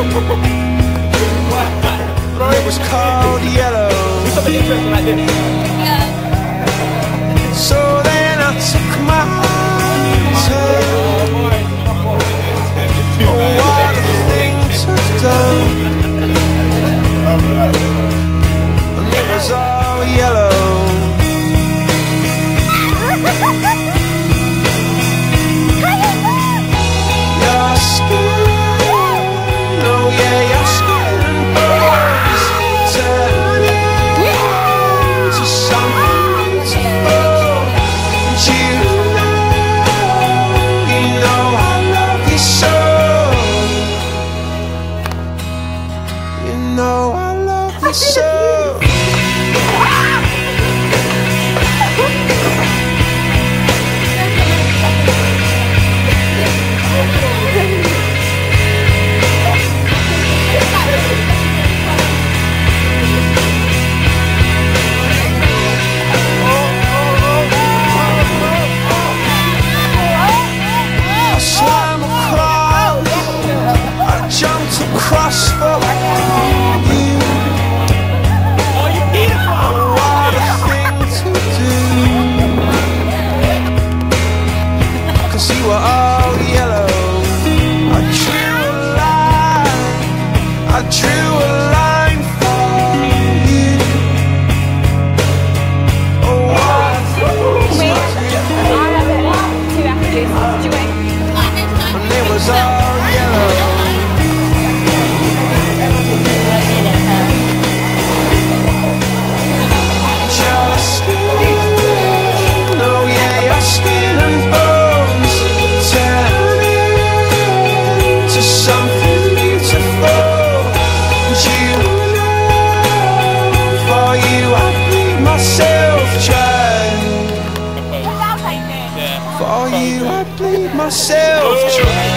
It was called yellow. Something interesting like this. So then I took my turn. Oh, what a thing to do. And it was all yellow. Your skin, oh yeah, your skin and bones turn into something beautiful. And you know I love you so. You know I love you so. Across for you. Oh, you beautiful! What a thing to do. 'Cause you were all yellow. I drew a line. I drew a line for you. Oh, what a thing to do. And it was all yellow. For you I bleed myself dry.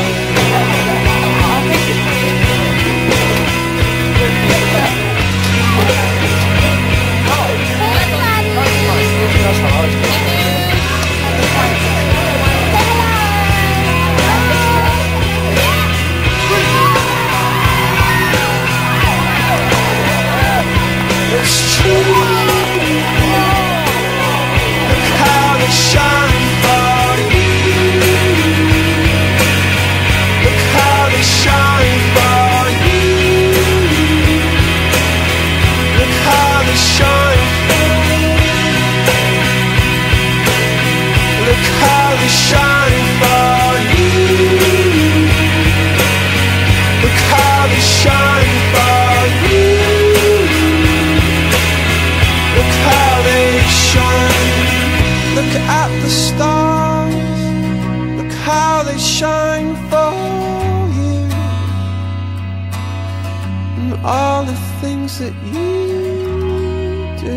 It's true. Look how they shine for you. Look how they shine for you. Look how they shine. Look how they shine for you. Look how they shine for you. Look how they shine. Look at the stars. Look how they shine for you. And all the things that you do.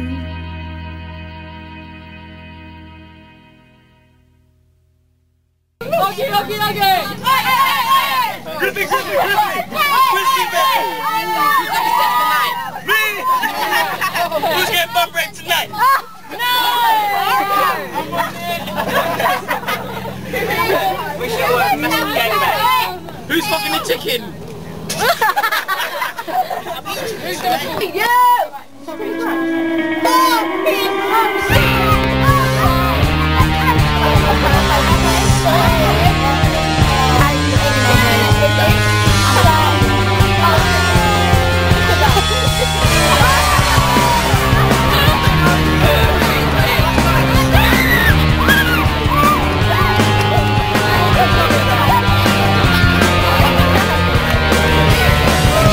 Lucky! Grizzly! Grizzly back! Me! Who's getting butt break tonight? No! We should work mess the game back. Who's fucking the chicken? Who's gonna beat you?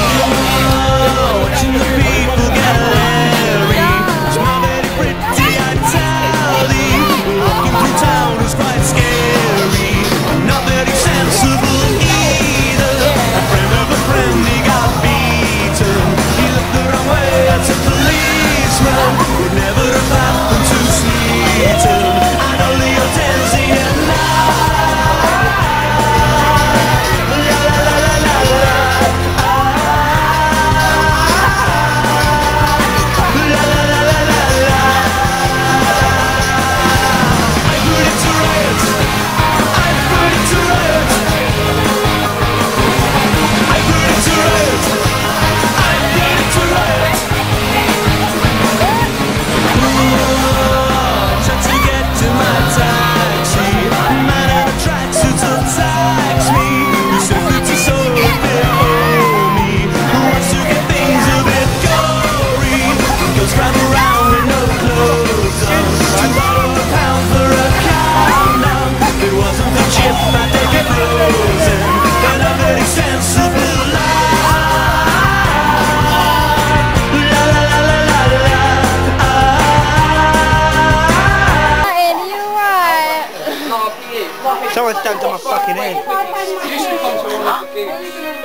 Watching the people gallery, small very pretty. someone's done to my fucking head.